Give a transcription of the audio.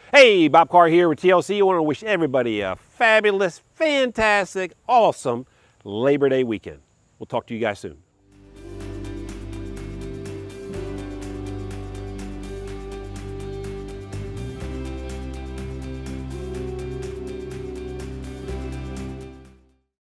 Hey, Bob Carr here with TLC. I want to wish everybody a fabulous, fantastic, awesome Labor Day weekend. We'll talk to you guys soon.